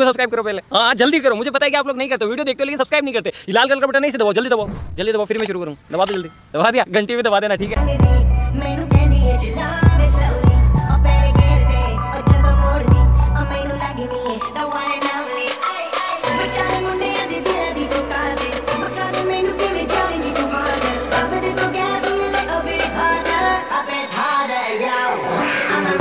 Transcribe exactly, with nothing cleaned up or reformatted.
को सब्सक्राइब करो पहले। हाँ जल्दी करो, मुझे पता है कि आप लोग नहीं करते, वीडियो देखते हो लेकिन सब्सक्राइब नहीं करते। लाल कलर का बटन नहीं से दबाओ, जल्दी दबाओ जल्दी दबाओ, फिर मैं शुरू करूँ। दबा दो जल्दी, दबा दिया, घंटी भी दबा देना, ठीक है।